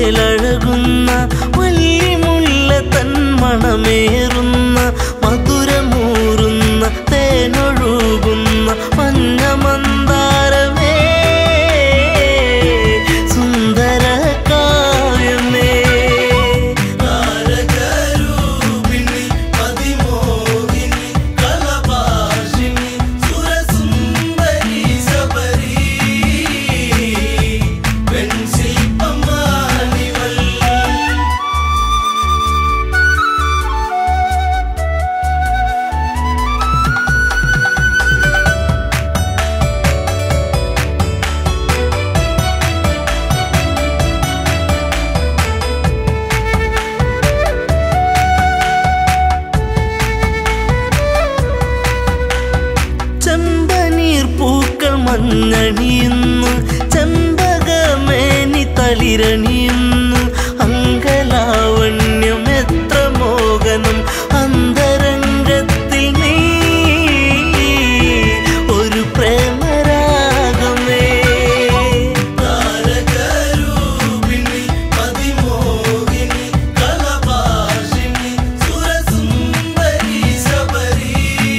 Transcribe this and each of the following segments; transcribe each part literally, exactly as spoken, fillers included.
മേലഴകുന്ന വല്ലിമുല്ല തൻ മണമേറുന്ന മധുരമൂറുന്ന തേനൊഴുകുന്ന മഞ്ഞമന്ദാരമേ സുന്ദര കാവ്യമേ താരകരൂപിണി പതിമോഹിനി കലഭാഷിണി സുരസുന്ദരി ശബരി മഞ്ഞണിയുന്നു ചെമ്പകമേനി തളിരണിയുന്നു അങ്കലാവണ്യം എത്ര മോഹനം അന്തരംഗത്തിൽ നീ ഒരു പ്രേമരാഗമേ താരകരൂപിണി പതിമോഹിനി കലഭാഷിണി സുരസുന്ദരി ശബരി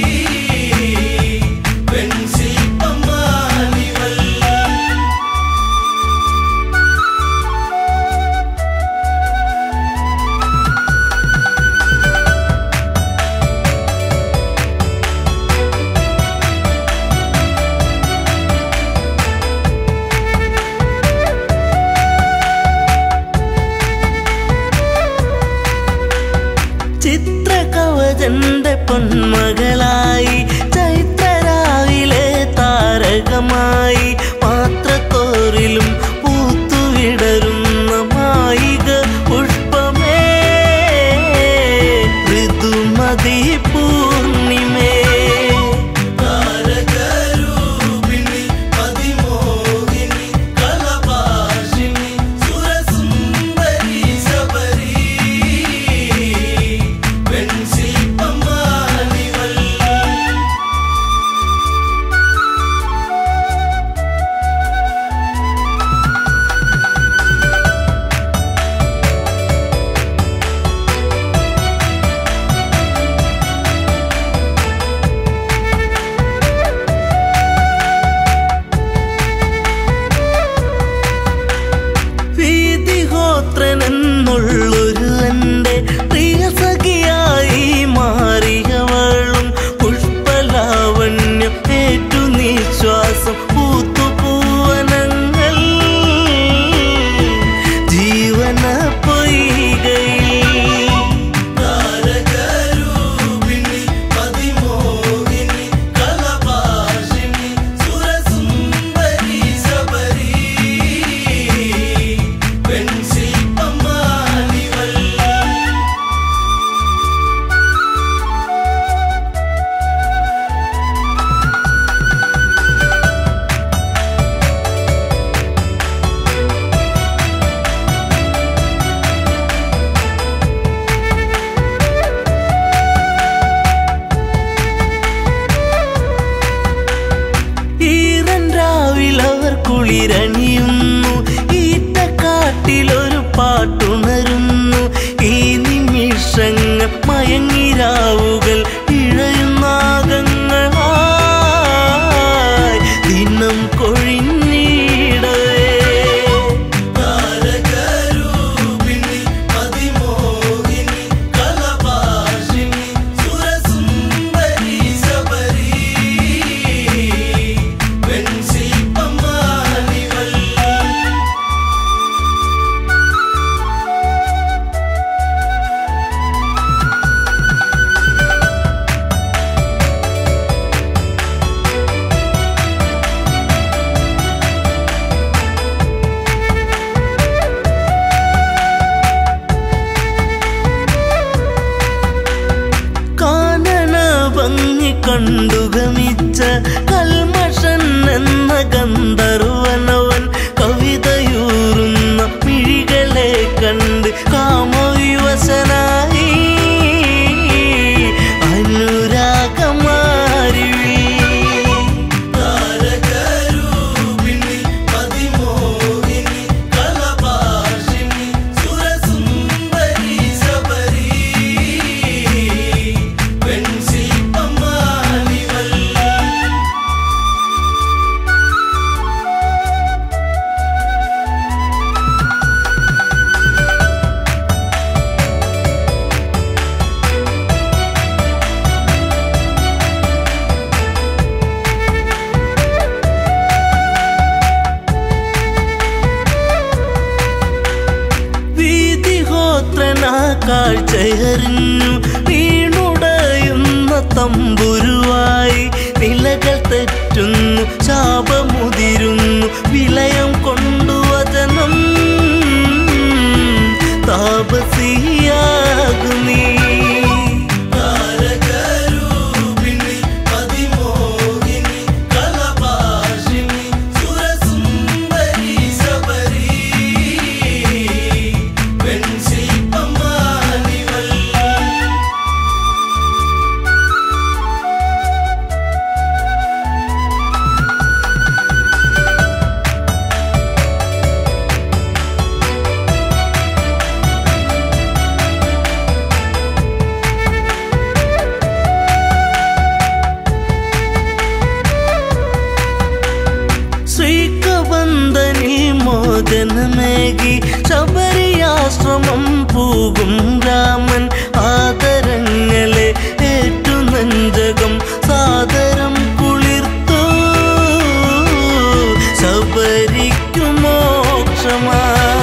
ചിത്രകവചന്റെ പൊന്മകളായി ചൈത്രരാവിലെ താരകമായി പാത്രത്തോറിലും പൂത്തുവിടരുന്ന മായിക പുഷ്പമേ ഋതുമതി പൂർണിമേ താരകരൂപിണി പതിമോഹിനി കലഭാഷിണി സുരസുന്ദരി ശബരി െന്നുള്ളൊരു എൻ്റെ പ്രിയ സഖിയായി മാറിയവളും പുഷ്പലാവണ്യം ഏറ്റു നിശ്വാസം പൂത്തുപൂവനങ്ങൾ ജീവന പൊയ്കയിൽ താരകരൂപിണി പതിമോഹിനി കലഭാഷിണി സുരസുന്ദരി ശബരി ഈറൻരാവിലവർ കുളിരണിയുന്നു ഈറ്റക്കാട്ടിലൊരു പാട്ടുണരുന്നു ഈ നിമിഷങ്ങൾ മയങ്ങിരാവുകൾ ഇഴയുന്നാഗങ്ങളായി ദിനം കൊഴിഞ്ഞിടവേ താരകരൂപിണി പതിമോഹിനി കലഭാഷിണി സുരസുന്ദരി ശബരി കണ്ടുഗമിച്ച കൽമഷൻ എന്ന ഗന്ധർവനവൻ കവിതയൂറുന്ന മിഴികളെ കണ്ട് കാമവിവശനായി അനുരാഗമാരിവി താരകരൂപിണി പതിമോഹിനി കലഭാഷിണി തമ്പുരുവായി നിലകൾ തെറ്റുന്നു ശാപമുതിരുന്നു വിലയം കൊണ്ടു വചനം താപസിയാകു നീ മോചനമേകി ശബരിയാശ്രമം പോകും രാമൻ ആദരങ്ങളെ ഏറ്റു നെഞ്ചകം സാദരം കുളിർത്തു ശബരിക്കു മോക്ഷമാ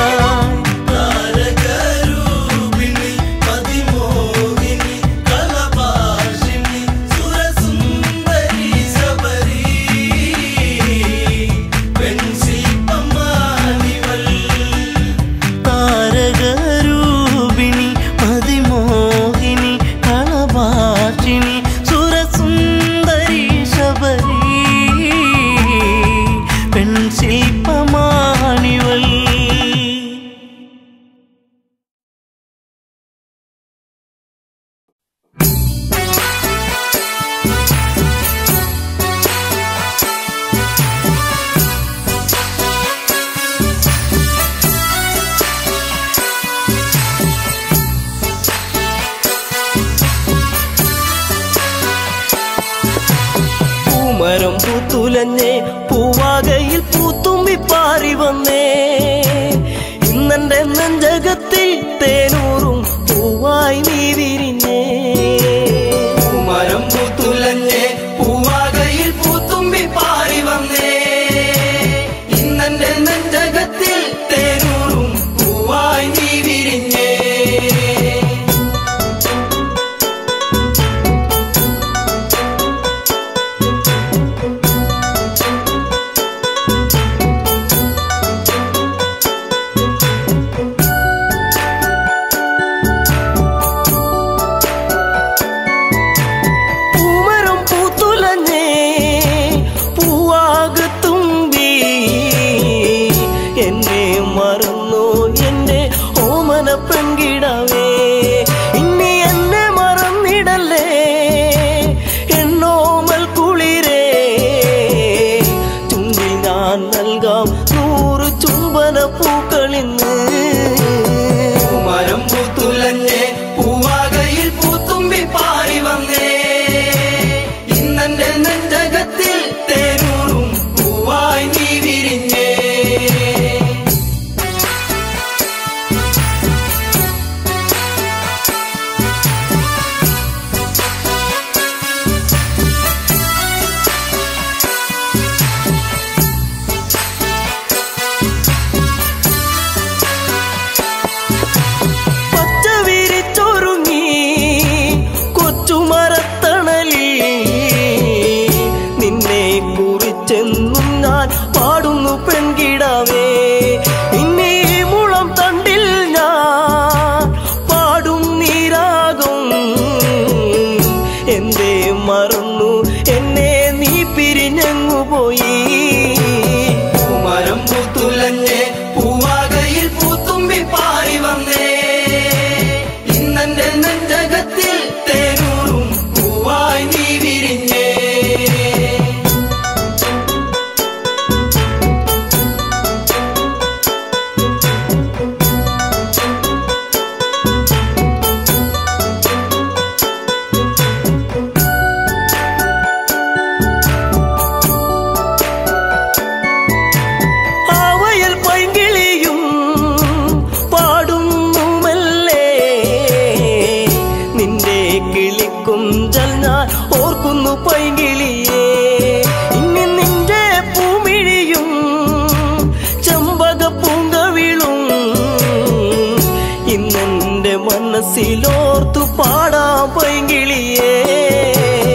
മരം പൂത്തുലഞ്ഞേ പൂവാകയിൽ പൂത്തുമ്പി പാറി വന്നേ ഇന്നെന്റെ നെഞ്ചകത്തിൽ തേനൂറും പൂവായി നീ വിരിഞ്ഞേ മരം പൂത്തുലഞ്ഞേ പൂവാകയിൽ പൂത്തുമ്പി പാറി വന്നേ ഇന്നെന്റെ നെഞ്ചകത്തിൽ തേനൂറും പൂവായി നീ വിരിഞ്ഞേ പെൺകിടാവേ ഇനി എന്നെ മറന്നിടല്ലേ എന്നോമൽ കുളിരേ ചുണ്ടിൽ ഞാൻ നൽകാം നൂറ് ചുംബന പൂക്കളിന്ന് മരം പൂത്തുലഞ്ഞേ പൂവാകയിൽ പൂത്തുമ്പി പാറി വന്നേ ഇന്നെന്റെ നെഞ്ചകത്തിൽ തേനൂറും പൂവായി നീ വിരിഞ്ഞേ ചെന്നും ഞാൻ പാടുന്നു പെൺകിടാവേ ഇനി മുളം തണ്ടിൽ ഞാൻ പാടും നീരാകും എന്തേ മറന്നു എന്നെ നീ പിരിഞ്ഞങ്ങു പോയി മരം പൂത്തുലഞ്ഞേ പൂവാകയിൽ പൂത്തുമ്പി പാറി വന്നേ ഇന്നെന്റെ നെഞ്ചകത്തിൽ തേനൂറും പൂവായി നീ വിരിഞ്ഞേ കുഞ്ചൽ ഞാൻ ഓർക്കുന്നു പൈങ്കിളിയേ ഇനി നിന്റെ പൂമിഴിയും ചെമ്പക പൂങ്കവിളും ഇന്നെന്റെ മനസ്സിലോർത്തു പാടാം പൈങ്കിളിയേ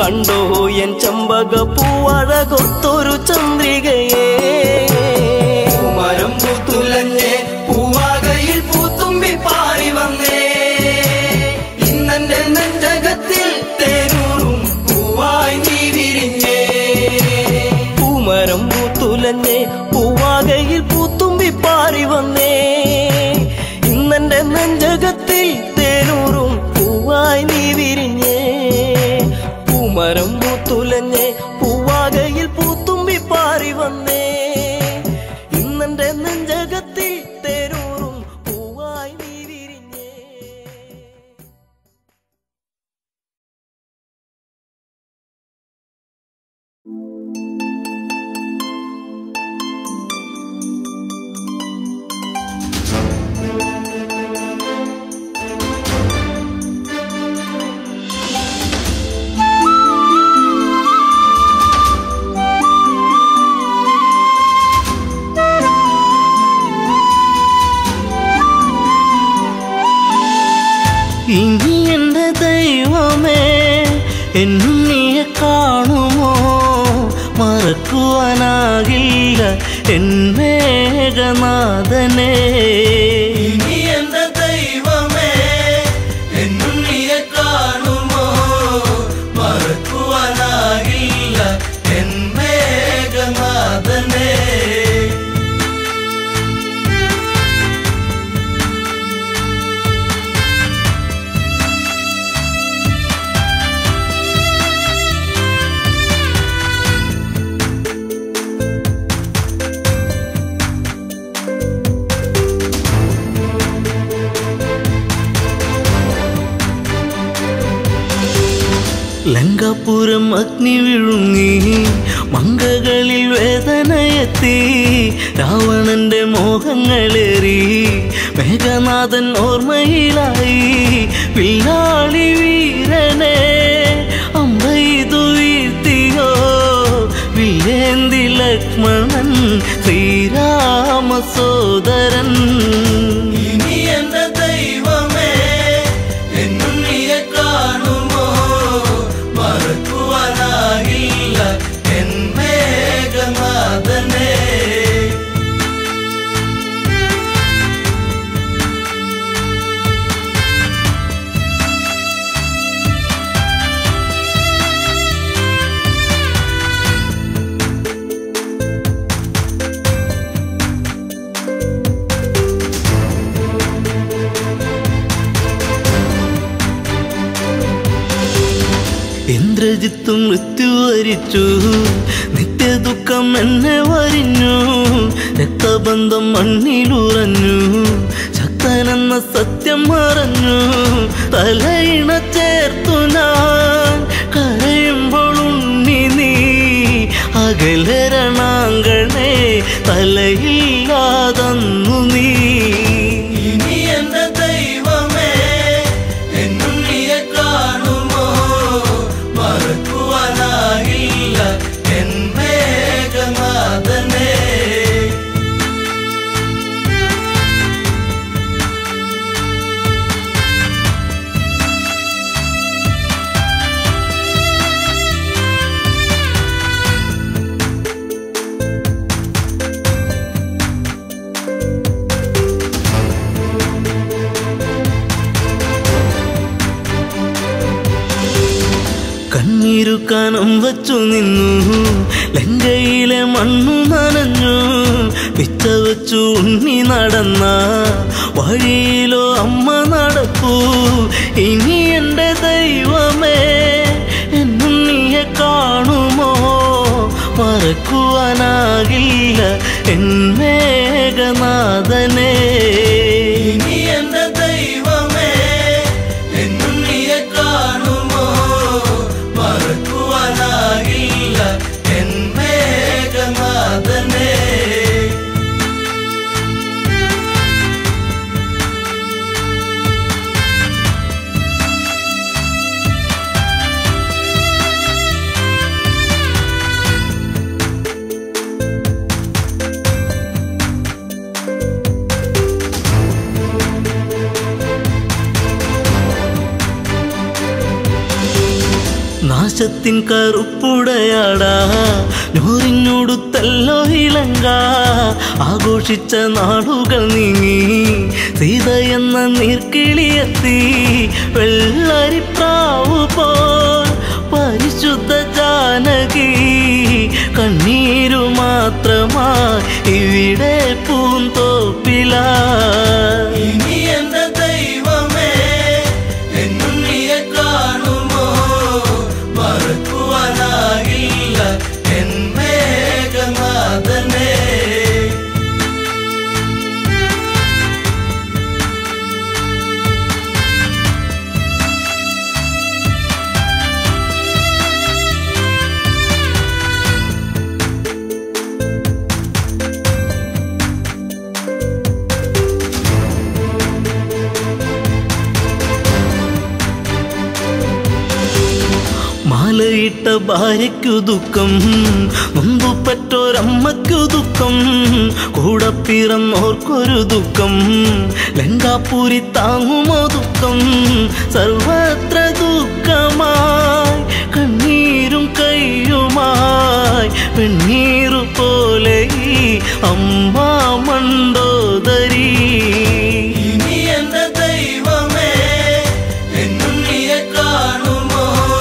കണ്ടോ എൻ ചമ്പക പൂവഴകൊത്തൊരു ചന്ദ്രികയെ മരം പൂത്തുലഞ്ഞേ പൂവാകയിൽ പൂത്തുമ്പി പാറി വന്നേ ഇന്നെന്റെ നെഞ്ചകത്തിൽ തേനൂറും പൂവായി നീ വിരിഞ്ഞേ പൂമരം പൂത്തുലഞ്ഞേ പൂവാകയിൽ പൂത്തുമ്പി പാറി വന്നേ ഇന്നെന്റെ നെഞ്ചകത്തിൽ തേനൂറും പൂവായി നീ വിരിഞ്ഞേ പൂമരം പൂത്തുലഞ്ഞേ പൂവാകയിൽ പൂത്തുമ്പി പാറി വന്നേ ഇന്നെന്റെ നെഞ്ചകത്തിൽ തേനൂറും പൂവായി നീ വിരിഞ്ഞേ. ഇനി എൻ്റെ ദൈവമേ എന്നുണ്ണിയെ കാണുമോ മറക്കുവാനാകില്ല എൻ മേഘനാഥനെ ഇനി എന്റെ ദൈവമേ എന്നുണ്ണിയെ കാണുമോ മറക്കുവാനാകില്ല എൻ മേഘനാഥനെ ലങ്കാപുരം അഗ്നി വിഴുങ്ങി മങ്കകളിൽ വേദനയെത്തി രാവണന്റെ മോഹങ്ങളേറി മേഘനാഥൻ ഓർമ്മയിലായി പിള്ളാളി വീരനെ അമ്പെയ്തു വീഴ്ത്തിയോ വില്ലേന്തി ലക്ഷ്മണൻ ശ്രീരാമ സോദരൻ ഇനി എന്റെ ദൈവമേ എന്നുണ്ണിയെ കാണുമോ മറക്കുവാനാകില്ല എൻ മേഘനാഥനെ ഇന്ദ്രജിത്ത് മൃത്യു വരിച്ചു നിത്യദുഃഖം എന്നെ വരിഞ്ഞു രക്തബന്ധം മണ്ണിലുറഞ്ഞു ശക്തനെന്ന സത്യം മറഞ്ഞു തലയിണ ചേർത്തു ഞാൻ കരയുമ്പോൾ ഉണ്ണി നീ അകലെ രണാങ്കണേ തലയില്ലാതന്നു നീ ഇനി എന്റെ ദൈവമേ എന്നുണ്ണിയെ കാണുമോ മറക്കുവാനാകില്ല എൻ മേഘനാഥനെ കണ്ണീരു കനം വച്ചു നിന്നു ലങ്കയിലെ മണ്ണു നനഞ്ഞു പിച്ച വച്ചു ഉണ്ണി നടന്ന വഴിയിലോ അമ്മ നടപ്പൂ ഇനി എൻ്റെ ദൈവമേ എന്നുണ്ണിയെ കാണുമോ മറക്കുവാനാകില്ല എൻ മേഘനാഥനെ ഇനി എന്റെ ദൈവമേ എന്നുണ്ണിയെ കാണുമോ മറക്കുവാനാകില്ല എൻ മേഘനാഥനെ നാശത്തിൻ കറുപ്പുടയാടാ നൂറിനോടുത്തല്ലോ ഇളങ്ക ആഘോഷിച്ച നാടുകൾ നീങ്ങി സീത എന്ന നീർക്കിളിയെത്തി വെള്ളരിപ്രാവു പോൽ പരിശുദ്ധ ജാനകി കണ്ണീരു മാത്രമായി ഇവിടെ പൂന്തോപ്പില ഇനി എന്റെ ദൈവമേ എന്നുണ്ണിയെ കാണുമോ മറക്കുവാനാകില്ല എൻ മേഘനാഥനെ മാലയിട്ട ഭാര്യയ്ക്കു ദുഃഖം മുമ്പു പറ്റോരമ്മയ്ക്കു ദുഃഖം കൂടെ പിറന്നോർക്കൊരു ദുഃഖം ലങ്കാപുരി താങ്ങുമോ ദുഃഖം സർവത്ര ദുഃഖമായി കണ്ണീരും കയ്യുമായി വെണ്ണീറു പോലെ ഈ അമ്മ മണ്ടോദരി ഇനി എന്റെ ദൈവമേ എന്നുണ്ണിയെ കാണുമോ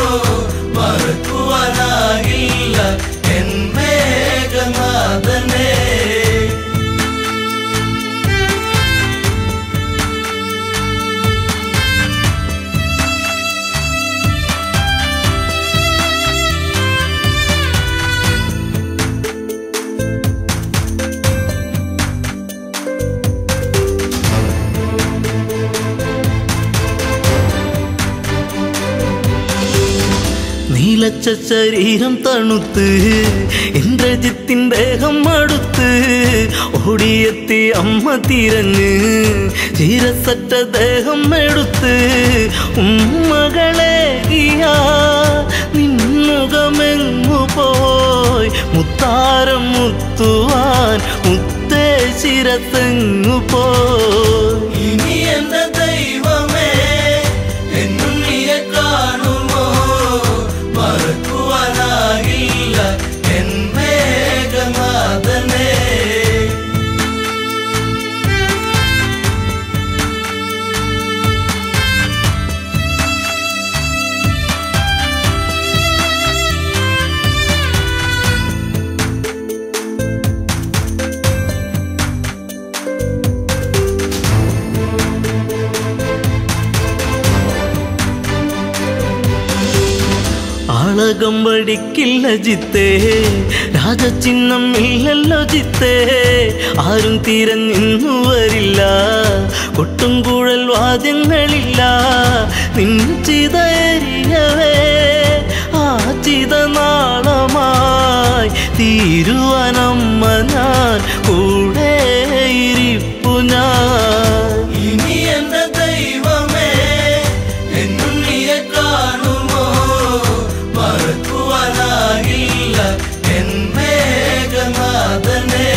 മറക്കുവാനാകില്ല എൻ മേഘനാഥനെ നീലച്ച ശരീരം തണുത്ത് ഇന്ദ്രജിത്തിൻ ദേഹം അടുത്ത് ഓടിയെത്തി അമ്മ തിരഞ്ഞ് ചീരസറ്റ ദേഹം എടുത്ത് ഉമ്മകളെ നിന്നുകമെങ്ങു പോയി മുത്താരം മുത്തുവാൻ മുത്തേ ശിരത്തെങ്ങു പോയി ഇനി എന്റെ ദൈവമേ എന്നുണ്ണിയെ കാണുമോ മറക്കുവാനാകില്ല എൻ മേഘനാഥനെ ആളകം വടിക്കില്ല ജിത്തേ രാജചിഹ്നം ഇല്ലല്ലോ ജിത്തേ ആരും തിരഞ്ഞിന്നു വരില്ല കൊട്ടും കൂഴൽ വാദ്യങ്ങളില്ല നിൻചിതയരിയവേ ആ ചിതനാളമായി തീരുവനമ്മ ഞാൻ കൂടെ ഇരിപ്പു ഞാൻ ഇനി എന്റെ ദൈവമേ എന്നുണ്ണിയെ കാണുമോ മറക്കുവാനാകില്ല എൻ മേഘനാഥനെ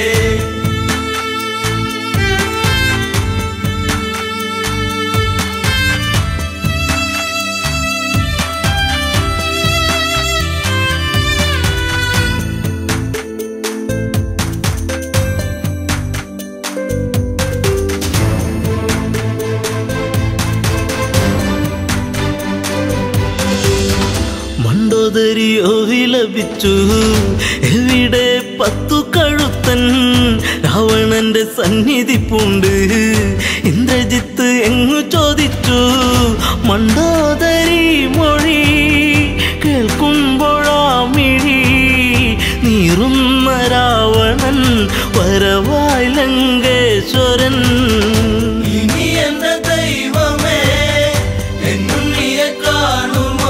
മണ്ടോദരിയോ വിലപിച്ചു എവിടെ പത്തു കഴുത്തൻ രാവണന്റെ സന്നിധി പൂണ്ട് ഇന്ദ്രജിത്ത് എങ്ങു ചോദിച്ചു മണ്ടോദരി മൊഴി കേൾക്കുമ്പോഴാ മിഴി നീറുന്ന രാവണൻ വരവായി ലങ്കേശ്വരൻ ഇനി എന്റെ ദൈവമേ എന്നുണ്ണിയെ കാണുമോ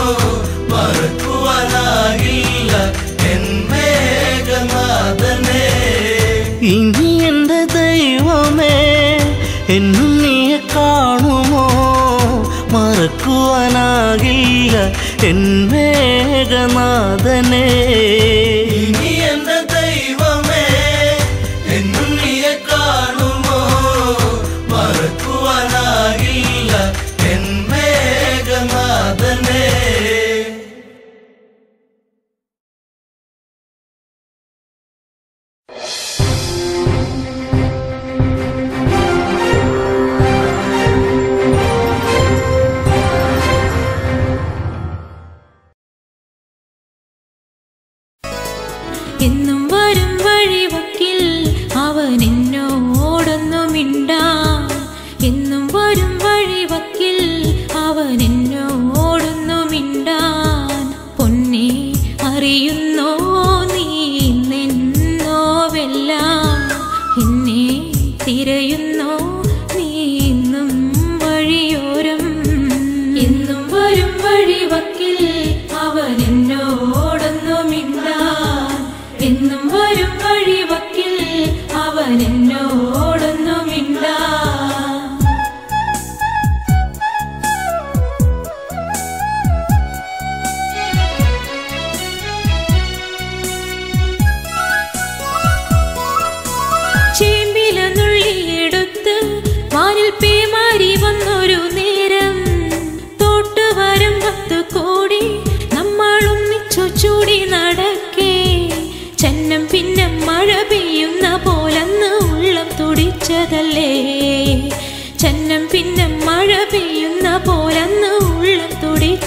മറക്കുവാനാകില്ല എൻ മേഘനാഥനെ ഇനി എന്റെ ദൈവമേ എന്നുണ്ണിയെ കാണുമോ മറക്കുവാനാകില്ല എൻ മേഘനാഥനെ ഇനി എന്റെ ദൈവമേ എന്നുണ്ണിയെ കാണുമോ മറക്കുവാനാകില്ല എൻ മേഘനാഥനെ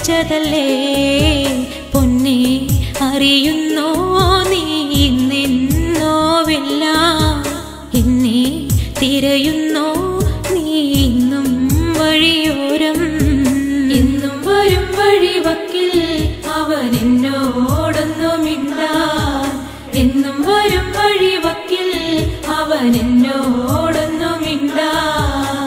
വിളിച്ചതല്ലേ പൊന്നെ അറിയുന്നോ നീ ഇന്നെന്നോവെല്ലാം എന്നെ തിരയുന്നോ നീ ഇന്നും വഴിയോരം എന്നും വരും വഴിവക്കിൽ അവൻ എന്നോടൊന്നും മിണ്ടാൻ എന്നും വരും വഴിവക്കിൽ അവൻ എന്നോടൊന്നും മിണ്ടാൻ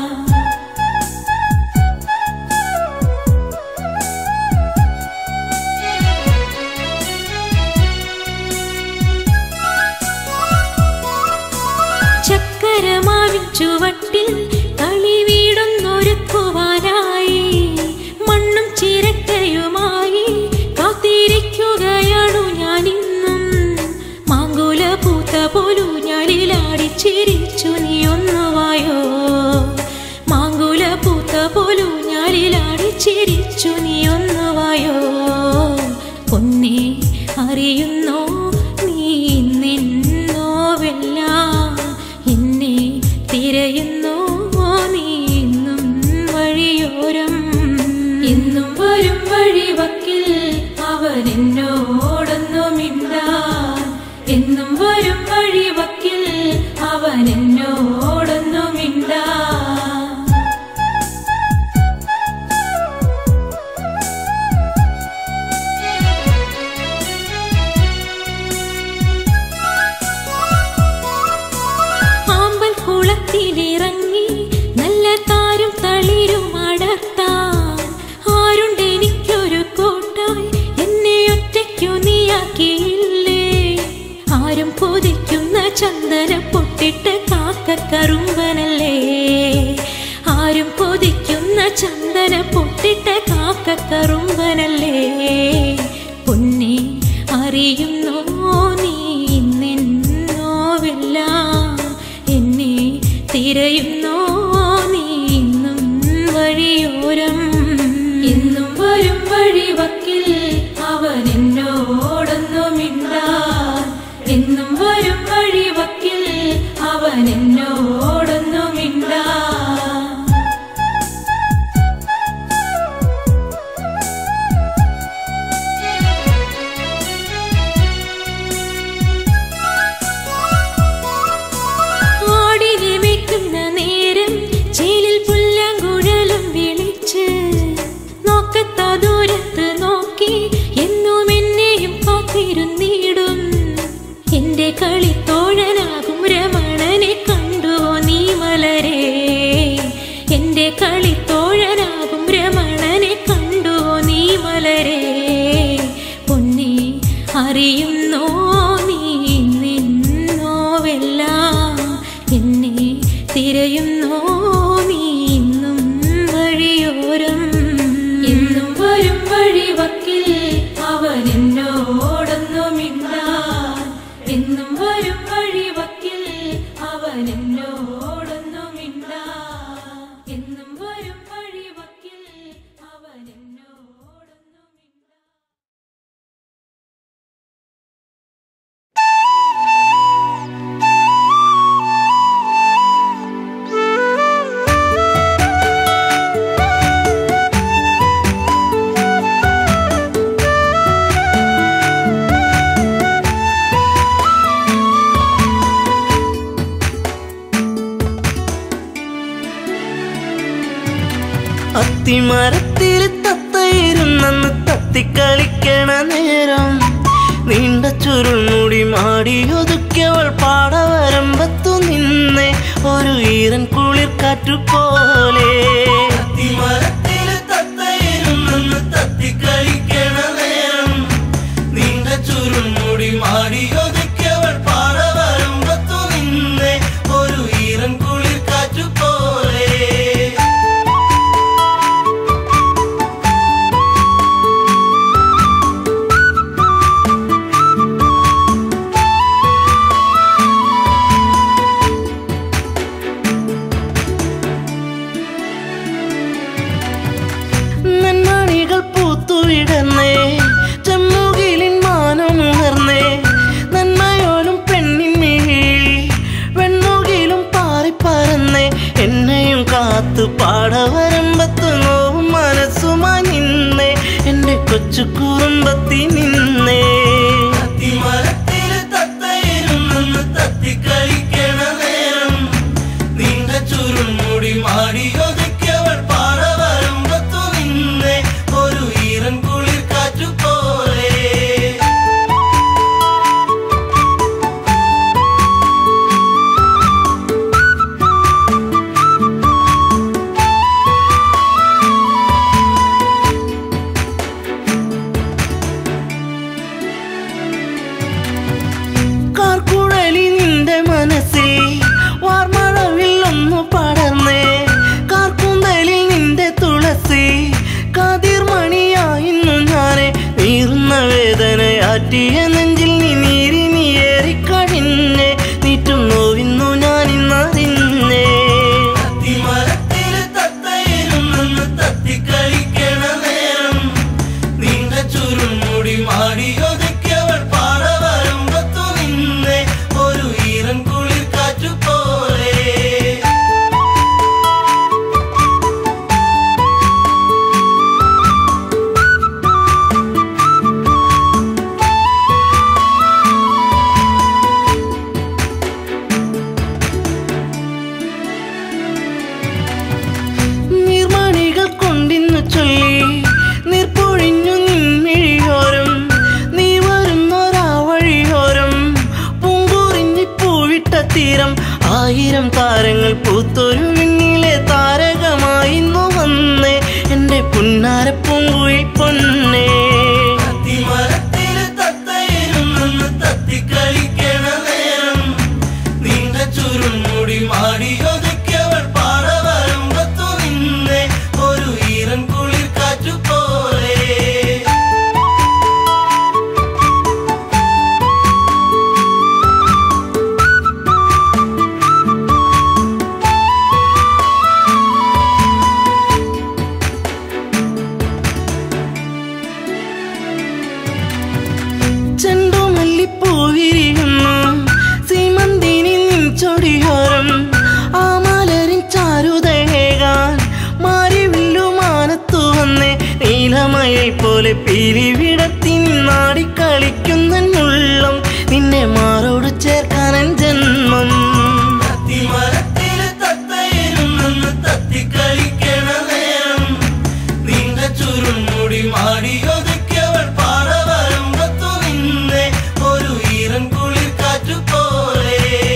ചക്കരമാവിൻ ചുവട്ടിൽ കളി വീടൊന്നൊരുക്കുവാനായി മണ്ണും ചിരട്ടയുമായി കാത്തിരിക്കുകയാണു ഞാനിന്നും മാങ്കുല പൂത്ത പോലു ഞാനിലാടി ചിരിച്ചു നീ ഒന്നുവായോ മാങ്കുല പൂത്ത പോലു ഞാനിലാടി ചിരിച്ചു നീ ഒന്നുവായോ പൊന്നെ അറിയുന്നോ നീ നിന്നോവെല്ലാം എന്നെ തിരയുന്നോ നീ ഇന്നും വഴിയോരം എന്നും വരും വഴിവക്കിൽ അവൻ എന്നോടൊന്നും മിണ്ടാൻ എന്നും വരും വഴിവക്കിൽ അവൻ എന്നോടൊന്നും മിണ്ടാൻ കുളത്തിലിറങ്ങി നല്ല താരും തളിരും അടർത്താൻ ആരുണ്ടെനിക്കൊരു കോട്ടായി എന്നെ ഒറ്റയ്ക്കു നീയാക്കിയില്ലേ ആരും കൊതിക്കുന്ന ചന്ദന പൊട്ടിട്ട് കാക്കക്കറുമ്പനല്ലേ ആരും കൊതിക്കുന്ന ചന്ദന പൊട്ടിട്ട് കാക്കക്കറുമ്പനല്ലേ പൊന്നെ അറിയുന്നോ നീ നിന്നോവെല്ലാം എന്നെ തിരയുന്നോ നീ ഇന്നും വഴിയോരം എന്നും വരും വഴിവക്കിൽ അവൻ എന്നോടൊന്നും മിണ്ടാൻ എന്നും വരും വഴിവക്കിൽ അവൻ എന്നോടൊന്നും മിണ്ടാൻ നേരം ചേലിൽ പുല്ലാങ്കുഴലും വിളിച്ച് നോക്കത്ത ദൂരത്ത് നോക്കി എന്നും എന്നെയും കാത്തിരുന്നിടും എന്റെ കളിത്തോഴനാകും രമണനെ കണ്ടുവോ നീ മലരേ എന്റെ കളിത്തോഴനാകും രമണനെ കണ്ടുവോ നീ മലരേ പൊന്നെ അറിയുന്നോ നീ നിന്നോവെല്ലാം എന്നെ തിരയുന്നോ നീ ഇന്നും വഴിയോരം എന്നും വരും വഴിവക്കിൽ അവൻ എന്നോടൊന്നും മിണ്ടാൻ എന്നും വരും വഴിവക്കിൽ അവൻ എന്നോടൊന്നും മിണ്ടാൻ എന്നും വരും വഴിവക്കിൽ അവൻ എന്നോടൊന്നും മിണ്ടാൻ അത്തിമരത്തിൽ തത്തയിരുന്നെന്ന് തത്തിക്കളിക്കണ നേരം നീണ്ട ചുരുൾമുടി മാടിയൊതുക്കിയവൾ പാടവരമ്പത്തു നിന്നെ ഒരു ഈറൻ കുളിർ കാറ്റുപോലെ അത്തിമരത്തിൽ തത്തയിരുന്നെന്ന് തത്തിക്കളിക്കണ നേരം നീണ്ട ചുരുൾമുടി മാടിയൊതുക്കിയവൾ പാടവരമ്പത്തു നിന്നെ ഒരു ഈറൻ കുളിർ കാറ്റുപോലെ നന്മണികൾ പൂത്തുവിടന്നേ ചെമ്മുകിലിൻ മാനമുയർന്നേ നന്മയോലും പെണ്ണിൻ മിഴി വെണ്ണുകിലും പാറിപ്പറന്നേ എന്നെയും കാത്തു പാടവരമ്പത്ത് നോവും മനസ്സുമായി നിന്നേ കൊച്ചു കുറുമ്പത്തി നിന്നേ അത്തിമരത്തില് തത്തയിരുന്നെന്ന് തത്തിക്കളിക്കണ നേരം നിന്റെ ചുരുൾമുടി മാടിയൊതുക്കിയവൾ പാറ വരുമ്പത്തു നിന്നെ ഒരു ഈറൻ കുളിർ കാറ്റുപോലെ കാർക്കുഴലി നിന്റെ മനസ്സിൽ വാർമഴവിൽ ഒന്നു പടർന്നേ കാർക്കുന്തലിൽ നിന്റെ തുളസി കാതിർമണിയായിരുന്നു ഞാനെ നീറുന്ന വേദനയാറ്റിയ നെഞ്ചിൽ നീ നീരി നീയേറിക്കഴിഞ്ഞേ നീറ്റും നോവിന്നു ഞാനിന്നറിഞ്ഞേ അത്തിമരത്തില് തത്തയിരുന്നെന്ന് തത്തിക്കളിക്കണ നേരം നിന്റെ ചുരുൾമുടി മാടിയൊതുക്കിയവൾ പാറ വരുമ്പത്തു നിന്നെ ഒരു ഈറൻ കുളിർ കാറ്റുപോലെ നീർമണികൾ കൊണ്ടിന്നു ചൊല്ലി നീർപ്പൊഴിഞ്ഞു നിൻമിഴിയോരം നീ വരുന്നൊരാ വഴിയോരം പൂങ്കുറിഞ്ഞി പൂവിട്ട തീരം ആയിരം താരങ്ങൾ പൂത്തൊരു മിന്നിലെ താരകമായിന്നു വന്നേ എന്റെ പുന്നാര പൂങ്കുഴി പൊന്നേ അത്തിമരത്തില് തത്തയിരുന്നെന്ന് തത്തിക്കളിക്കണ നേരം നിന്റെ ചുരുൾമുടി മാടിയൊതുക്കിയവൾ പാറ വരുമ്പത്തു നിന്നെ ഒരു ഈറൻ കുളിർ കാറ്റുപോലെ ചെണ്ടുമല്ലിപ്പൂവിരിയുന്നു സീമന്തിനി നിൻ ചൊടിയോരം ആ മലരിൻ ചാരുതേകാൻ മാരിവില്ലുമാനത്തു വന്നേ നീലമയിൽ പോലെ പീലി വിടത്തി നിന്നാടിക്കളിക്കുന്നുള്ളം നിന്നെ മാറോട് ചേർക്കാനൻ ജന്മം അത്തിമരത്തില് തത്തയിരുന്നെന്ന് തത്തിക്കളിക്കണ നേരം നിന്റെ ചുരുൾമുടി മാടിയൊതുക്കിയവൾ പാറ വരുമ്പത്തു നിന്നെ ഒരു ഈറൻ കുളിർ കാറ്റുപോലെ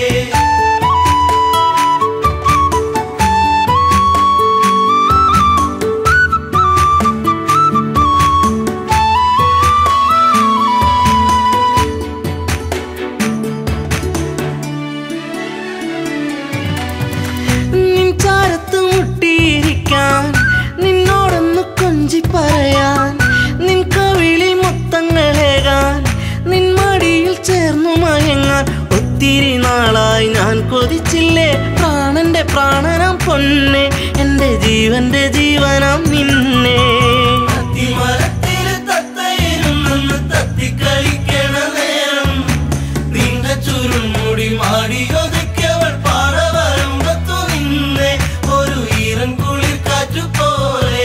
നിൻ ചാരത്ത് മുട്ടിയിരിക്കാൻ നിന്നോടൊന്ന് കൊഞ്ചി പറയാൻ നിൻ കവിളിൽ മുത്തങ്ങളേകാൻ നിൻ മടിയിൽ ചേർന്നു മയങ്ങാൻ ഒത്തിരി നാളായി ഞാൻ കൊതിച്ചില്ലേ പ്രാണന്റെ പ്രാണനാം പൊന്നെ എന്റെ ജീവന്റെ ജീവനാം നിന്നെ അത്തിമരത്തില് തത്തയിരുന്നെന്ന് തത്തിക്കളിക്കണ നേരം നിന്റെ ചുരുൾമുടി മാടിയൊതുക്കിയവൾ പാറ വരുമ്പത്തു നിന്നെ ഒരു ഈറൻ കുളിർ കാറ്റുപോലെ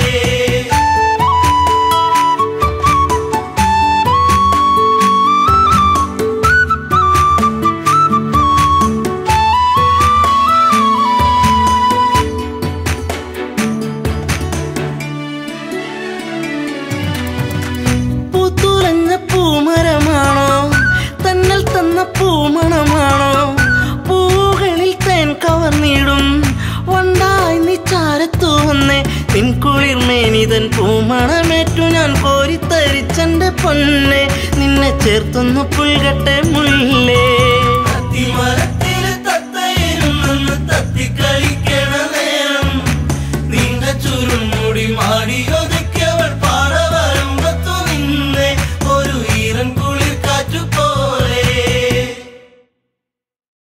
പൂത്തുലഞ്ഞ പൂമരമാണോ തന്നൽ തന്ന പൂമണമാണോ പൂകളിൽ തേൻ കവർന്നിടും വണ്ടായി നീ ചാരത്തു വന്നേ നിൻ കുളിർമേനിതൻ പൂമണമേറ്റു ഞാൻ കോരിത്തരിച്ചെന്റെ പൊന്നെ നിന്നെ ചേർത്തൊന്നു പുൽകട്ടെ മുല്ലേ